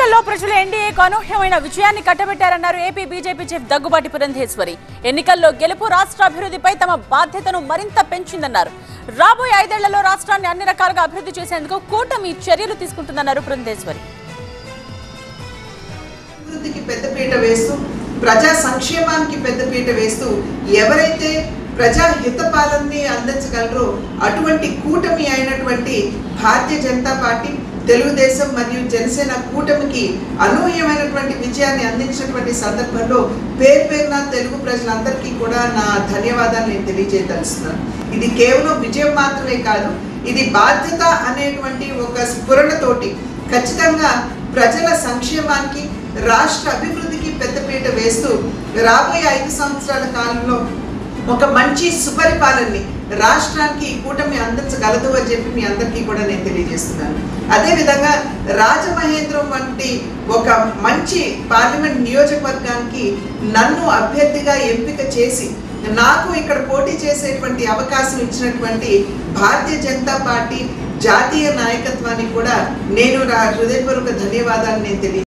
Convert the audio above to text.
ఎన్నికల్లో ప్రజలు ఎన్డీఏకు అనూహ్యమైన విజయాన్ని కట్టబెట్టారన్నారు AP BJP chief Daggubati Purandeswari. ఎన్నికల్లో గెలుపు రాష్ట్ర అభివృద్ధిపై తమ బాధ్యతను మరింత పెంచిందన్నారు. రాబోయే 5 ఏళ్లలో రాష్ట్రాన్ని అన్ని రకాలుగా అభివృద్ధి చేసేందుకు కూటమి చర్యలు తీసుకుంటుందన్నారు పురంధేశ్వరి. అభివృద్ధికి పెద్దపీట వేస్తూ ప్రజా సంక్షేమానికి పెద్దపీట వేస్తూ ఎవరైతే ప్రజా హితపాలనని అందించగలరో అటువంటి కూటమి అయినటువంటి భారతీయ జనతా పార్టీ, తెలుగుదేశం మరియు జనసేన కూటమికి అనూహ్యమైనటువంటి విజయాన్ని అందించినటువంటి సందర్భంలో పేరున తెలుగు ప్రజలందరికీ కూడా నా ధన్యవాదాలు నేను తెలియజేయదలుస్తున్నాను. ఇది కేవలం విజయం మాత్రమే కాదు, ఇది బాధ్యత అనేటువంటి ఒక స్ఫురణతోటి ఖచ్చితంగా ప్రజల సంక్షేమానికి, రాష్ట్ర అభివృద్ధికి పెద్దపీట వేస్తూ రాబోయే 5 సంవత్సరాల కాలంలో ఒక మంచి సుపరిపాలనని రాష్ట్రానికి కూటమి అందించగలదు అని చెప్పి మీ అందరికీ కూడా నేను తెలియజేస్తున్నాను. అదేవిధంగా రాజమహేంద్రం వంటి ఒక మంచి పార్లమెంట్ నియోజకవర్గానికి నన్ను అభ్యర్థిగా ఎంపిక చేసి నాకు ఇక్కడ పోటీ చేసేటువంటి అవకాశం ఇచ్చినటువంటి భారతీయ జనతా పార్టీ జాతీయ నాయకత్వానికి కూడా నేను హృదయపూర్వక ధన్యవాదాలు నేను